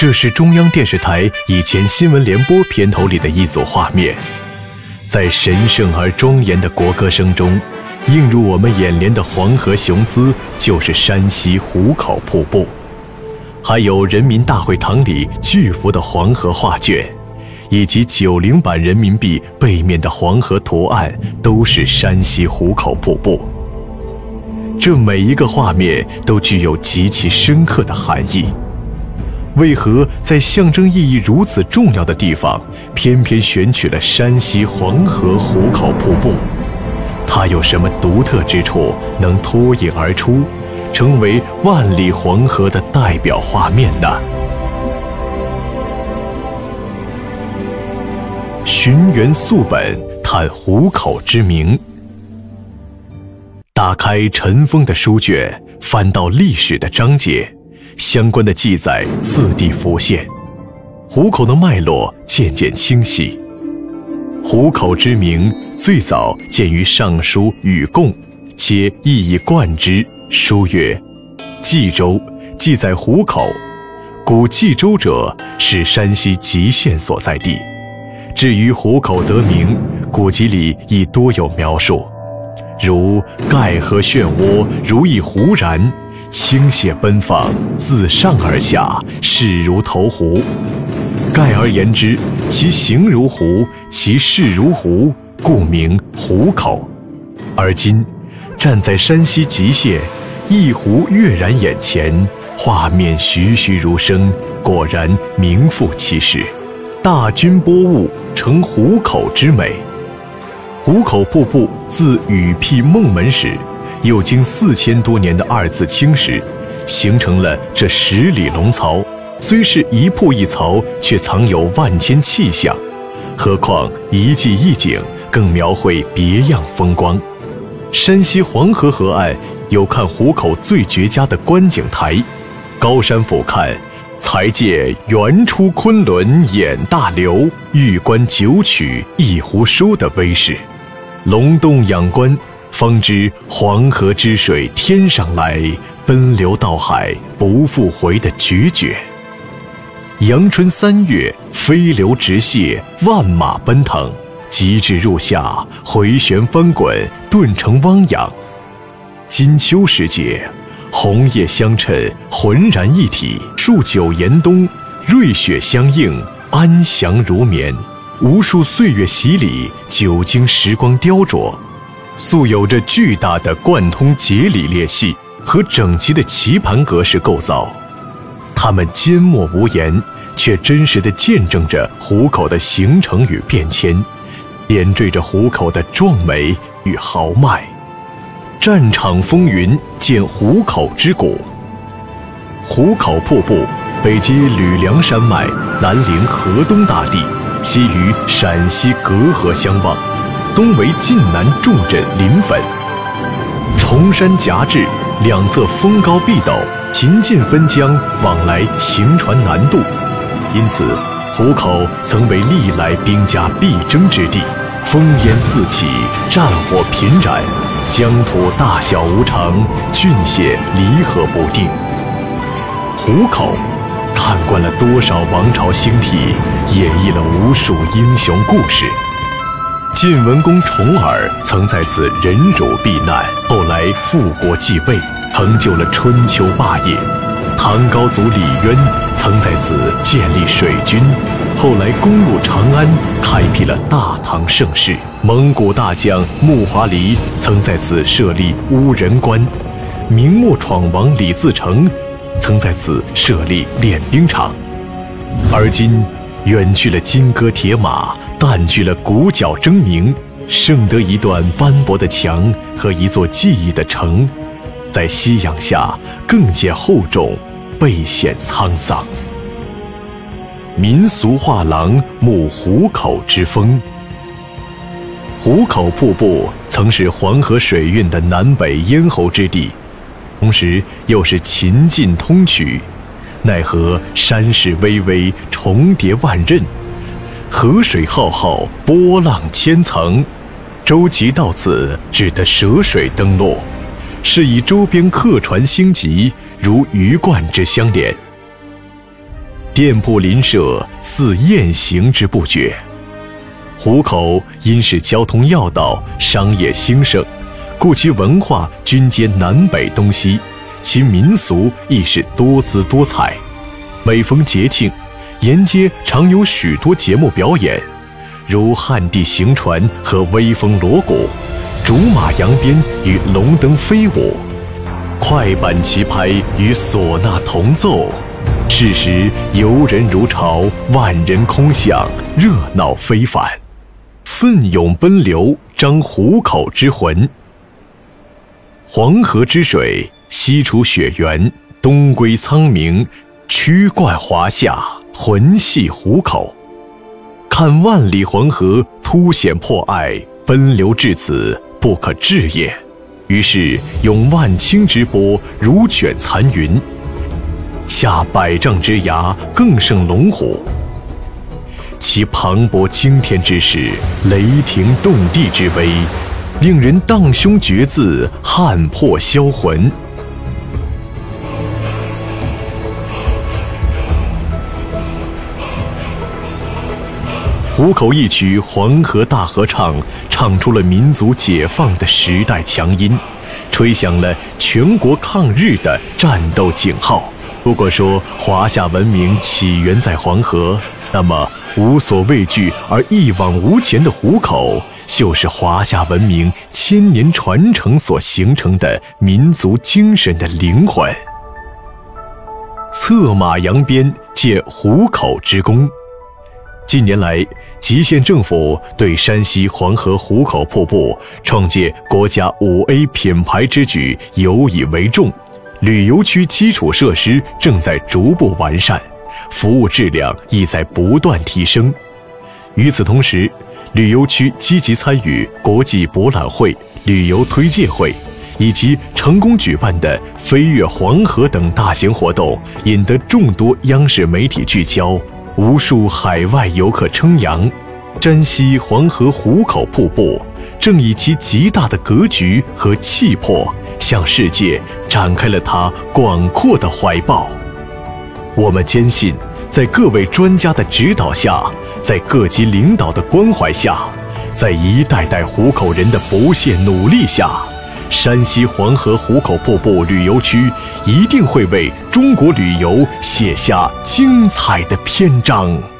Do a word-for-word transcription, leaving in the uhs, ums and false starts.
这是中央电视台以前新闻联播片头里的一组画面，在神圣而庄严的国歌声中，映入我们眼帘的黄河雄姿就是山西壶口瀑布，还有人民大会堂里巨幅的黄河画卷，以及九零版人民币背面的黄河图案都是山西壶口瀑布。这每一个画面都具有极其深刻的含义。为何在象征意义如此重要的地方，偏偏选取了山西黄河壶口瀑布？它有什么独特之处，能脱颖而出，成为万里黄河的代表画面呢？寻源溯本，探壶口之名。打开尘封的书卷，翻到历史的章节，相关的记载次第浮现，壶口的脉络渐渐清晰。壶口之名最早见于《尚书·禹贡》，且一以贯之。书曰：冀州，记载壶口。古冀州者，是山西吉县所在地。至于壶口得名，古籍里亦多有描述，如盖河漩涡，如一湖然，倾泻奔放，自上而下，势如投壶。概而言之，其形如壶，其势如壶，故名壶口。而今站在山西吉县，一壶跃然眼前，画面栩栩如生，果然名副其实。大军波物，成壶口之美。壶口瀑布自禹辟孟门时，又经四千多年的二次侵蚀，形成了这十里龙槽。虽是一瀑一槽，却藏有万千气象，何况一季一景，更描绘别样风光。山西黄河河岸有看壶口最绝佳的观景台，高山俯瞰，才见源出昆仑眼大流，欲观九曲一壶收的威势。隆洞仰观，方知黄河之水天上来，奔流到海不复回的决绝。阳春三月，飞流直泻，万马奔腾，极至入夏，回旋翻滚，顿成汪洋。金秋时节，红叶相衬，浑然一体，数九严冬，瑞雪相映，安详如眠。无数岁月洗礼，久经时光雕琢，素有着巨大的贯通节理裂隙和整齐的棋盘格式构造。它们缄默无言，却真实地见证着壶口的形成与变迁，点缀着壶口的壮美与豪迈。战场风云，见壶口之谷。壶口瀑布北接吕梁山脉，南临河东大地，西与陕西隔河相望，东为晋南重镇临汾。崇山夹峙，两侧峰高壁陡，秦晋分疆，往来行船难渡，因此壶口曾为历来兵家必争之地。烽烟四起，战火频燃，疆土大小无常，郡县离合不定。壶口看惯了多少王朝兴替，演绎了无数英雄故事。晋文公重耳曾在此忍辱避难，后来复国继位，成就了春秋霸业。唐高祖李渊曾在此建立水军，后来攻入长安，开辟了大唐盛世。蒙古大将木华黎曾在此设立乌人关，明末闯王李自成曾在此设立练兵场。而今远去了金戈铁马，淡去了鼓角争鸣，剩得一段斑驳的墙和一座记忆的城，在夕阳下更见厚重，倍显沧桑。民俗画廊慕壶口之风。壶口瀑布曾是黄河水运的南北咽喉之地，同时又是秦晋通衢，奈何山势巍巍，重叠万仞，河水浩浩，波浪千层，舟楫到此只得涉水登陆，是以周边客船星级如鱼贯之相连。 店铺邻舍，似雁行之不绝。湖口因是交通要道，商业兴盛，故其文化均接南北东西，其民俗亦是多姿多彩。每逢节庆，沿街常有许多节目表演，如旱地行船和威风锣鼓，竹马扬鞭与龙灯飞舞，快板齐拍与唢呐同奏，是时游人如潮，万人空巷，热闹非凡，奋勇奔流，彰湖口之魂。黄河之水西出雪原，东归苍冥，曲贯华夏，魂系湖口。看万里黄河凸显破爱，奔流至此，不可置也。于是涌万顷之波，如卷残云，下百丈之崖，更胜龙虎。其磅礴惊天之势，雷霆动地之威，令人荡胸决眦，撼魄销魂。湖口一曲《黄河大合唱》唱出了民族解放的时代强音，吹响了全国抗日的战斗警号。如果说华夏文明起源在黄河，那么无所畏惧而一往无前的湖口，就是华夏文明千年传承所形成的民族精神的灵魂。策马扬鞭，借湖口之功。近年来，吉县政府对山西黄河湖口瀑布创建国家五 A 品牌之举尤以为重，旅游区基础设施正在逐步完善，服务质量亦在不断提升。与此同时，旅游区积极参与国际博览会、旅游推介会，以及成功举办的飞越黄河等大型活动，引得众多央视媒体聚焦，无数海外游客称扬。山西黄河湖口瀑布正以其极大的格局和气魄，向世界展开了它广阔的怀抱。我们坚信，在各位专家的指导下，在各级领导的关怀下，在一代代湖口人的不懈努力下，山西黄河湖口瀑布旅游区一定会为中国旅游写下精彩的篇章。